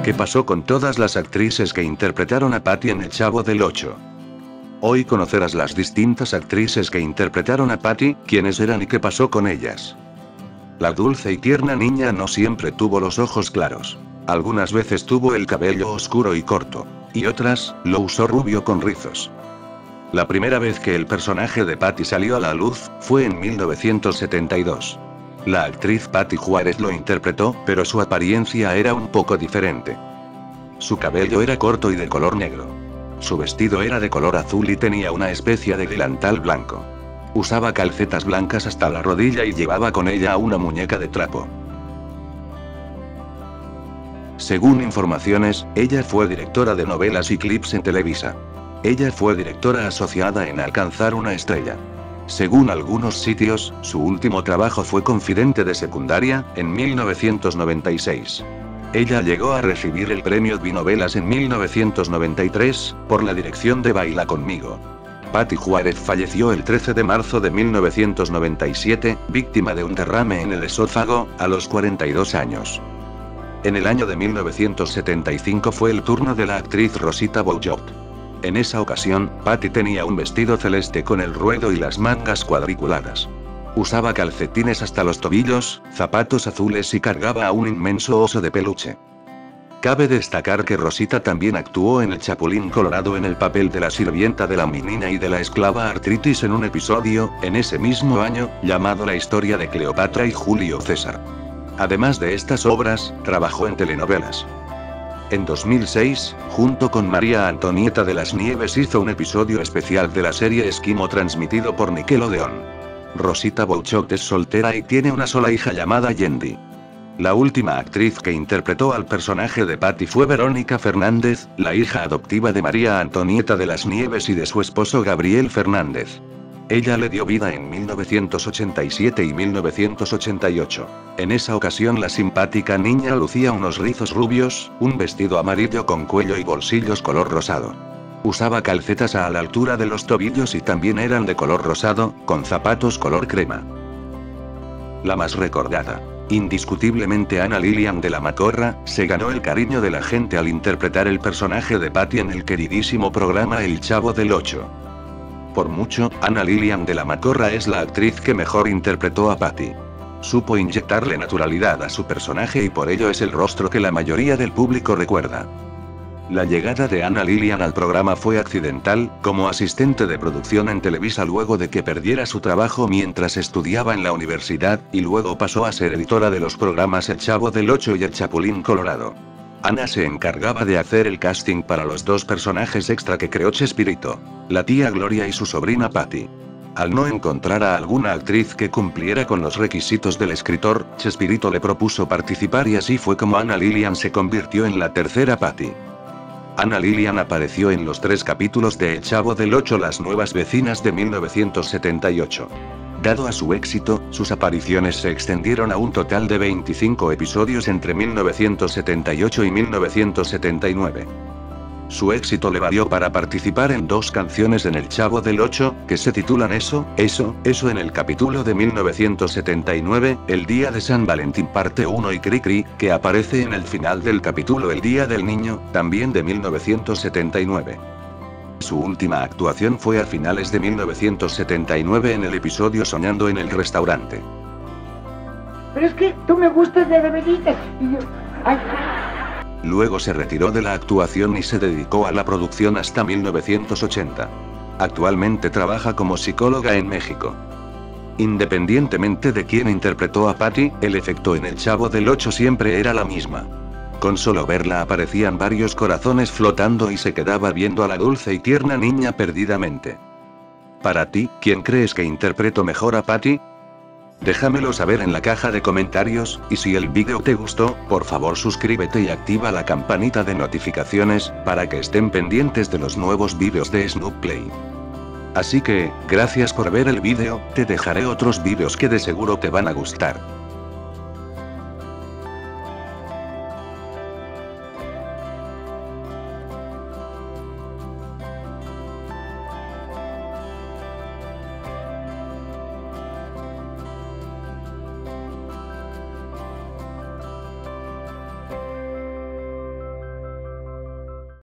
¿Qué pasó con todas las actrices que interpretaron a Patty en El Chavo del Ocho? Hoy conocerás las distintas actrices que interpretaron a Patty, quiénes eran y qué pasó con ellas. La dulce y tierna niña no siempre tuvo los ojos claros. Algunas veces tuvo el cabello oscuro y corto, y otras, lo usó rubio con rizos. La primera vez que el personaje de Patty salió a la luz, fue en 1972. La actriz Patty Juárez lo interpretó, pero su apariencia era un poco diferente. Su cabello era corto y de color negro. Su vestido era de color azul y tenía una especie de delantal blanco. Usaba calcetas blancas hasta la rodilla y llevaba con ella una muñeca de trapo. Según informaciones, ella fue directora de novelas y clips en Televisa. Ella fue directora asociada en Alcanzar una estrella. Según algunos sitios, su último trabajo fue confidente de secundaria, en 1996. Ella llegó a recibir el premio Binovelas en 1993, por la dirección de Baila conmigo. Patty Juárez falleció el 13 de marzo de 1997, víctima de un derrame en el esófago, a los 42 años. En el año de 1975 fue el turno de la actriz Rosita Boujot. En esa ocasión, Patty tenía un vestido celeste con el ruedo y las mangas cuadriculadas. Usaba calcetines hasta los tobillos, zapatos azules y cargaba a un inmenso oso de peluche. Cabe destacar que Rosita también actuó en El Chapulín Colorado en el papel de la sirvienta de la menina y de la esclava Artritis en un episodio, en ese mismo año, llamado La historia de Cleopatra y Julio César. Además de estas obras, trabajó en telenovelas. En 2006, junto con María Antonieta de las Nieves hizo un episodio especial de la serie Esquimo transmitido por Nickelodeon. Rosita Boujot es soltera y tiene una sola hija llamada Yendi. La última actriz que interpretó al personaje de Patty fue Verónica Fernández, la hija adoptiva de María Antonieta de las Nieves y de su esposo Gabriel Fernández. Ella le dio vida en 1987 y 1988. En esa ocasión la simpática niña lucía unos rizos rubios, un vestido amarillo con cuello y bolsillos color rosado. Usaba calcetas a la altura de los tobillos y también eran de color rosado, con zapatos color crema. La más recordada. Indiscutiblemente Ana Lilian de la Macorra, se ganó el cariño de la gente al interpretar el personaje de Patty en el queridísimo programa El Chavo del Ocho. Por mucho, Ana Lilian de la Macorra es la actriz que mejor interpretó a Patty. Supo inyectarle naturalidad a su personaje y por ello es el rostro que la mayoría del público recuerda. La llegada de Ana Lilian al programa fue accidental, como asistente de producción en Televisa luego de que perdiera su trabajo mientras estudiaba en la universidad, y luego pasó a ser editora de los programas El Chavo del Ocho y El Chapulín Colorado. Ana se encargaba de hacer el casting para los dos personajes extra que creó Chespirito, la tía Gloria y su sobrina Patty. Al no encontrar a alguna actriz que cumpliera con los requisitos del escritor, Chespirito le propuso participar y así fue como Ana Lilian se convirtió en la tercera Patty. Ana Lilian apareció en los 3 capítulos de El Chavo del Ocho Las Nuevas Vecinas de 1978. Dado a su éxito, sus apariciones se extendieron a un total de 25 episodios entre 1978 y 1979. Su éxito le valió para participar en 2 canciones en El Chavo del Ocho, que se titulan Eso en el capítulo de 1979, El Día de San Valentín parte 1 y Cri Cri, que aparece en el final del capítulo El Día del Niño, también de 1979. Su última actuación fue a finales de 1979 en el episodio Soñando en el restaurante. Pero es que tú me gustas de verdad. Ay. Luego se retiró de la actuación y se dedicó a la producción hasta 1980. Actualmente trabaja como psicóloga en México. Independientemente de quién interpretó a Patty, el efecto en El Chavo del Ocho siempre era la misma. Con solo verla aparecían varios corazones flotando y se quedaba viendo a la dulce y tierna niña perdidamente. Para ti, ¿quién crees que interpretó mejor a Patty? Déjamelo saber en la caja de comentarios, y si el vídeo te gustó, por favor suscríbete y activa la campanita de notificaciones, para que estén pendientes de los nuevos vídeos de Snoop Play. Así que, gracias por ver el vídeo, te dejaré otros vídeos que de seguro te van a gustar.